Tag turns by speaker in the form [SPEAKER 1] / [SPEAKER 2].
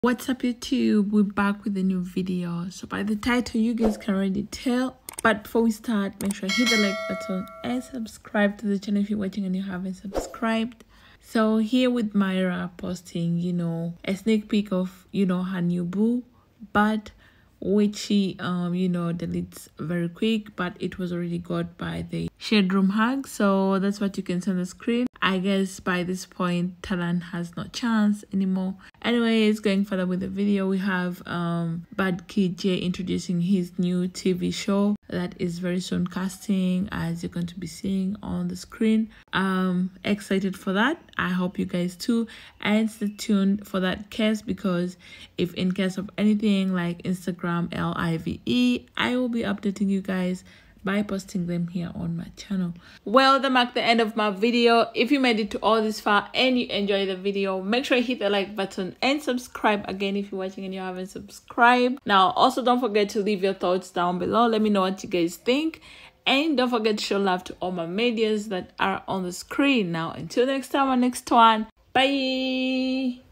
[SPEAKER 1] What's up YouTube? We're back with a new video. So by the title you guys can already tell, but before we start, make sure you hit the like button and subscribe to the channel if you're watching and you haven't subscribed. So here with Myra posting a sneak peek of her new boo, but which she deletes very quick, but it was already got by the shared room hug. So that's what you can see on the screen. I guess by this point Talan has no chance anymore. Anyways, going further with the video, we have Bad Kid J introducing his new TV show that is very soon casting, as you're going to be seeing on the screen. Excited for that. I hope you guys too, and stay tuned for that case, because if in case of anything like Instagram LIVE, I will be updating you guys by posting them here on my channel. Well, that marked the end of my video. If you made it to all this far and you enjoyed the video, make sure you hit the like button and subscribe again if you're watching and you haven't subscribed. Now also don't forget to leave your thoughts down below. Let me know what you guys think, and don't forget to show love to all my medias that are on the screen. Now until next time, our next one, bye.